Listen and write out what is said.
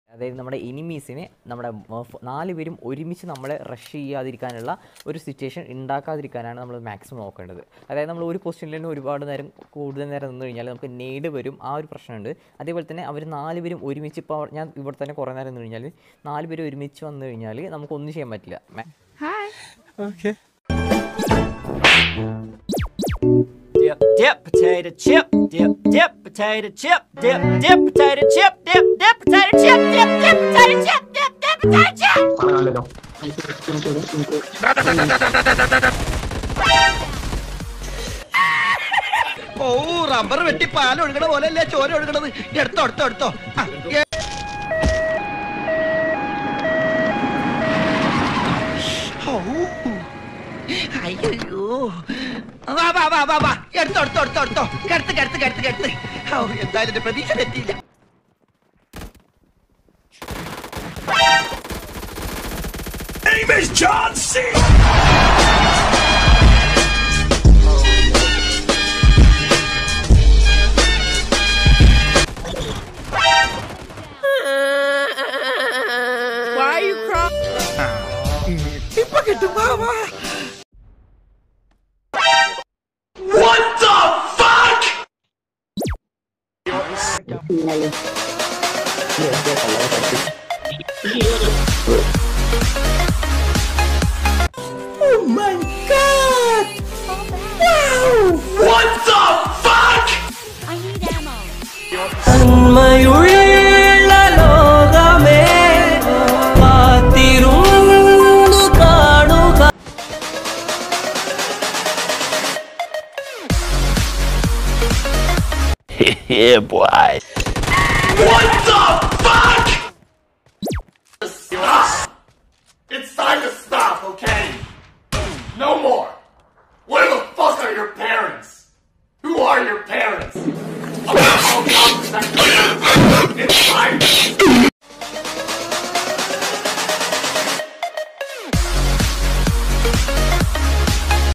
അതായത് നമ്മുടെ എനിമീസിനെ നമ്മുടെ 4 പേരും ഒരുമിച്ച് നമ്മളെ റഷ് ചെയ്യാതിരിക്കാനുള്ള ഒരു സിറ്റുവേഷൻ ഉണ്ടാക്കാതിരിക്കാനാണ് നമ്മൾ മാക്സിമം നോക്കേണ്ടത്. അതായത് നമ്മൾ ഒരു പൊസിഷനിൽ തന്നെ ഒരുപാട് നേരം കൂടുതൽ നേരം നിന്ന് കഴിഞ്ഞാൽ നമുക്ക് നെയ്ഡ് വരും, ആ ഒരു പ്രശ്നമുണ്ട്. അതേപോലെ തന്നെ അവർ 4 പേരും ഒരുമിച്ച്, ഇപ്പോൾ ഞാൻ ഇവിടെ തന്നെ കുറേ നേരം നിന്ന് കഴിഞ്ഞാൽ 4 പേരും ഒരുമിച്ച് വന്നു കഴിഞ്ഞാൽ നമുക്കൊന്നും ചെയ്യാൻ പറ്റില്ല. Dip, dip, potato chip. Dip, dip, potato chip. Dip, dip, potato chip. Dip, dip, potato chip. Dip, dip, potato chip. Dip, dip, potato chip. Oh, rubber vetti paal odukana pole alle chore odukanadu. Edutho. അയ്യോ വാ എടുത്തോ കടുത്ത് എന്തായാലും എന്റെ പ്രതീക്ഷ തെറ്റിയില്ല. Name is John C. Why are you crying? Ipa kittu mama. What the fuck? Oh my god! Wow! What the fuck? I need ammo. അന്മയുള്ള ലോകമേ കാത്തിരുന്നു കാണുക. Yeah, boy. What the fuck? Stop! It's time to stop, okay? No more. Where the fuck are your parents? Who are your parents? It's time